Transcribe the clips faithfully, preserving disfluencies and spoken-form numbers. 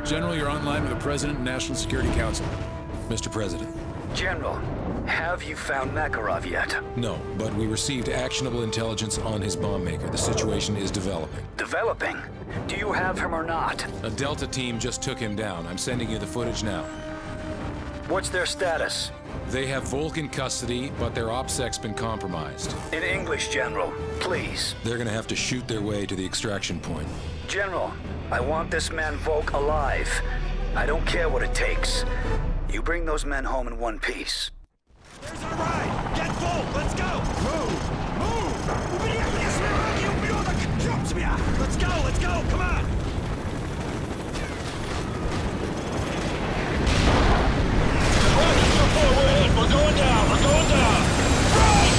General, you're online with the President and National Security Council. Mister President. General, have you found Makarov yet? No, but we received actionable intelligence on his bomb maker. The situation is developing. Developing? Do you have him or not? A Delta team just took him down. I'm sending you the footage now. What's their status? They have Volk in custody, but their OPSEC's been compromised. In English, General, please. They're gonna have to shoot their way to the extraction point. General, I want this man Volk alive. I don't care what it takes. You bring those men home in one piece. There's our ride! Get Volk! Let's go! Move! Move! Let's go! Let's go! Come on! We're hit! We're going down! We're going down! Run!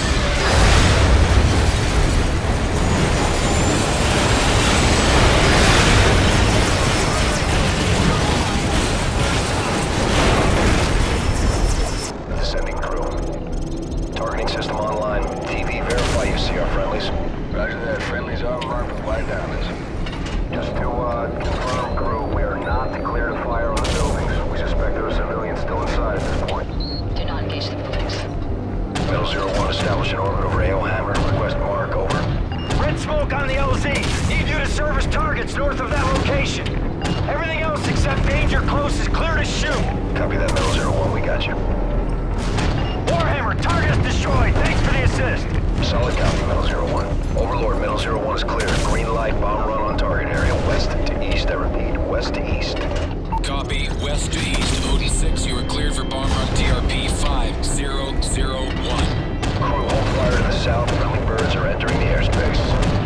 Sending crew. Targeting system online. T V, verify you see our friendlies. Roger that. Friendlies are marked with white diamonds. Just to uh, confirm, crew, we are not declared a fire on the buildings. We suspect there are civilians still inside at this point. Do not engage the buildings. Metal Zero One, establish an orbit over A O Hammer. Request mark, over. Red smoke on the L Z! Need you to service targets north of that location. Everything else except danger close is clear to shoot. Copy that, Metal Zero One. We got you. Warhammer, target is destroyed. Thanks for the assist. Solid copy, Metal Zero One. Overlord, Metal Zero One is clear. Green light, bomb run on target area. West to east, I repeat. West to east. Copy. West to east. Odin six, you are cleared for bomb run T R P five zero zero one. Crew, hold fire to the south. Friendly birds are entering the airspace.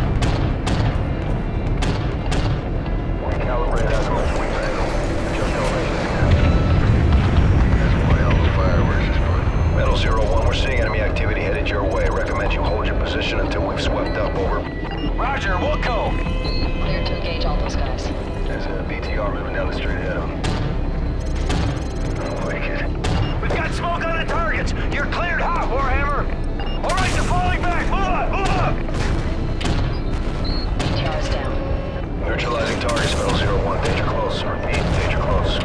Recalibrate as much we can. Just elevation scan. That's one hell of a fireworks this morning. Metal Zero One, we're seeing enemy activity headed your way. Recommend you hold your position until we've swept up. Over. Roger, we'll go. Clear to engage all those guys. There's a B T R moving down the street ahead of them. Oh, wicked. We've got smoke on the targets. You're cleared hot, Warhammer. All right, they're falling back. Move up, move up. B T R is down. Neutralizing targets, Metal Zero One. Danger close. Repeat, danger close.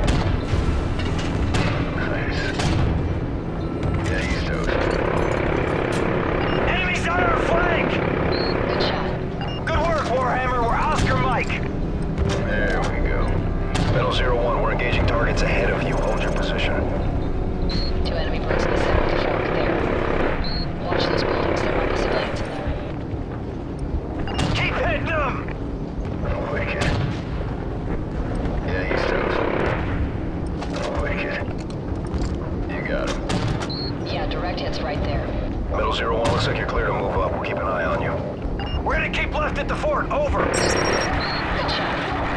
Nice. Yeah, he's toast. Enemies on our flank. Good shot. Good work, Warhammer. We're Oscar Mike. There we go. Metal Zero One, we're engaging targets ahead of you. Hold your position. Two enemy birds in the center of the fork there. Watch those buildings. There might be civilians in there. Keep hitting them. Oh, wicked. Yeah, he's toast. Oh, wicked. You got him. Yeah, direct hits right there. Metal Zero One, looks like you're clear to move up. We'll keep an eye on you. We're gonna keep left at the fort. Over. Good shot.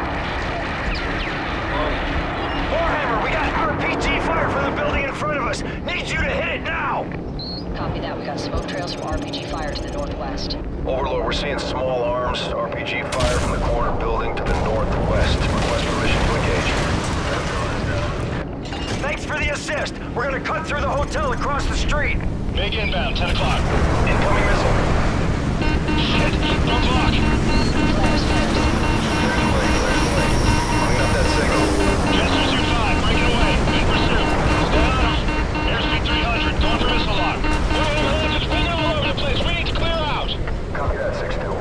Warhammer, we got R P G fire from the building in front of us. Need you to hit it now. Copy that. We got smoke trails from R P G fire to the northwest. Overlord, we're seeing small arms, R P G fire from the corner building to the northwest. Request permission to engage. Thanks for the assist. We're gonna cut through the hotel across the street. Big inbound, ten o'clock. Incoming missile. Shit, don't block. Flares fired. Clean up that signal. Jester two five, breaking away. In pursuit. Stay on them. Airspeed three hundred, going for missile lock. Whoa, whoa, whoa, it's winging all over the place. We need to clear out. Copy that, six two.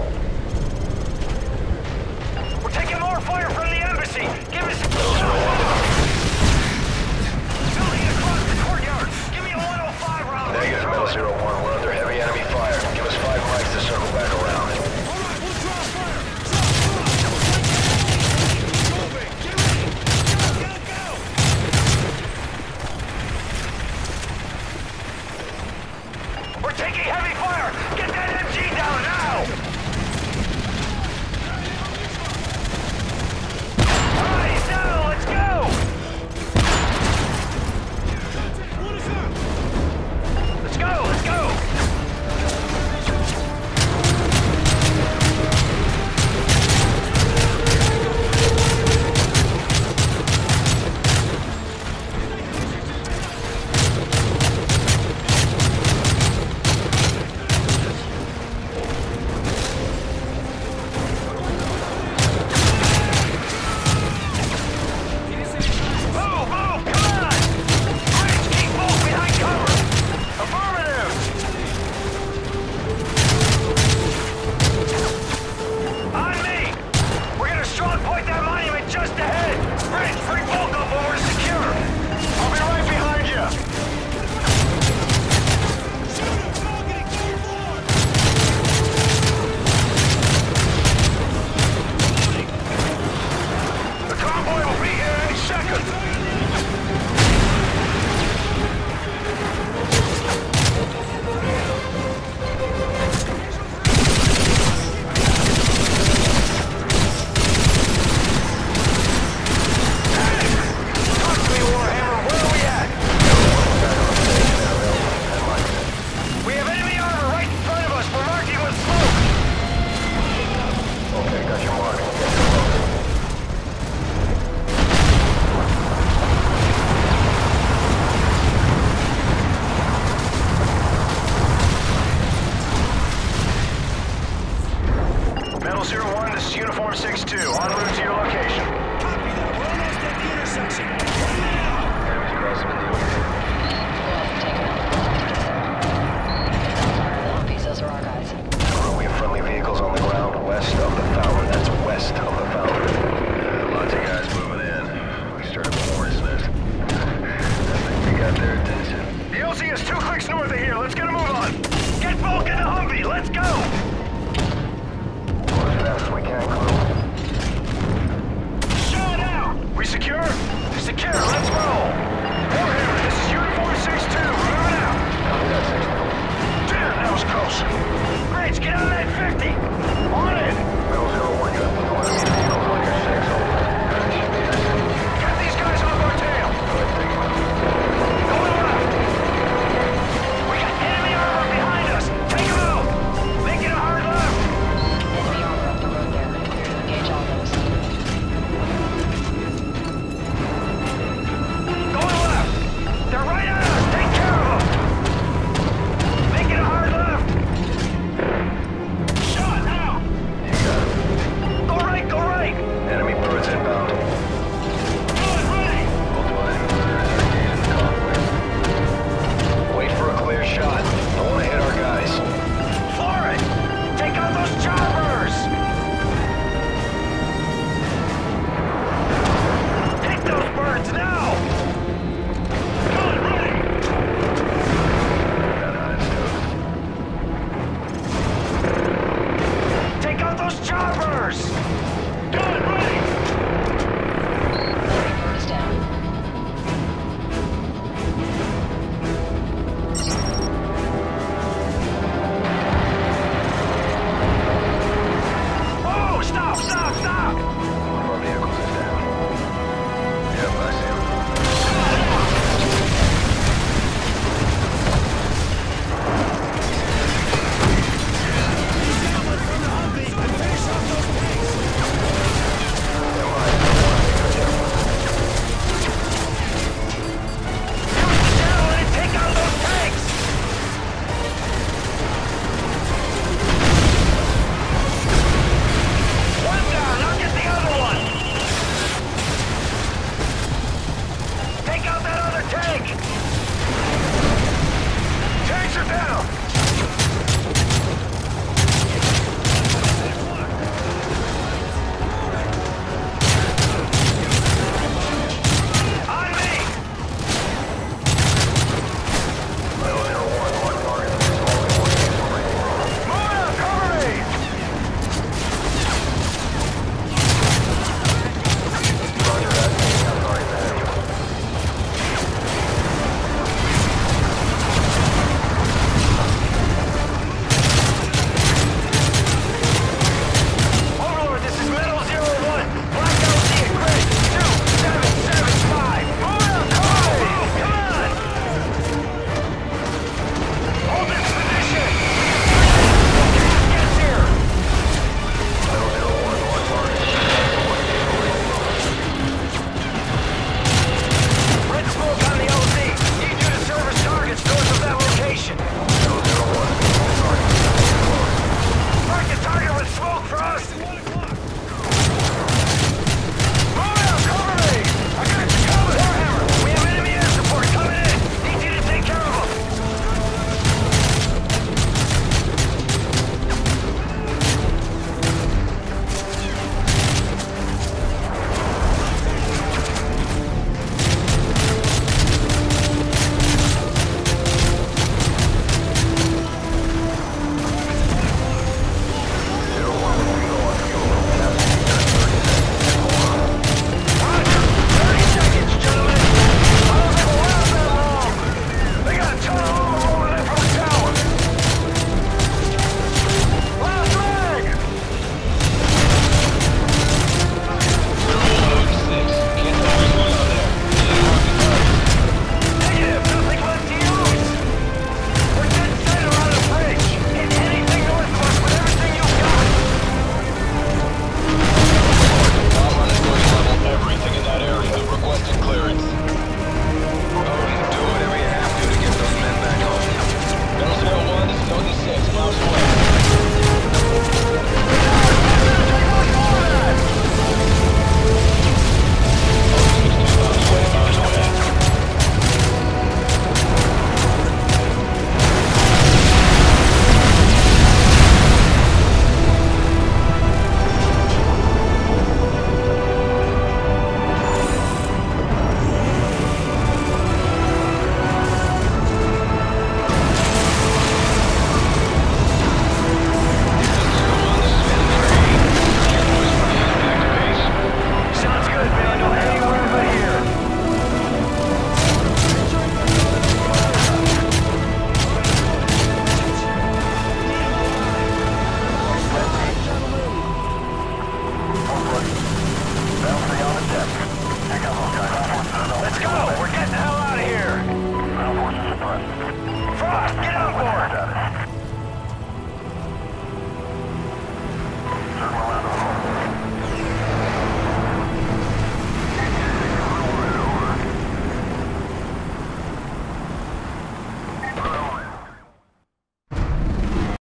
We're taking more fire from the embassy. Give us Metal Zero One. building across the courtyard. Give me a one oh five round. Negative, Metal Zero One. We're under heavy enemy fire. Give us five mics to circle back around. All right, we'll draw fire. Moving. Get ready. Go, go, go. We're taking heavy fire. Get that M G down now. All right, he's down. Let's go. Let's go. Let's go. Get on that fifty! On it!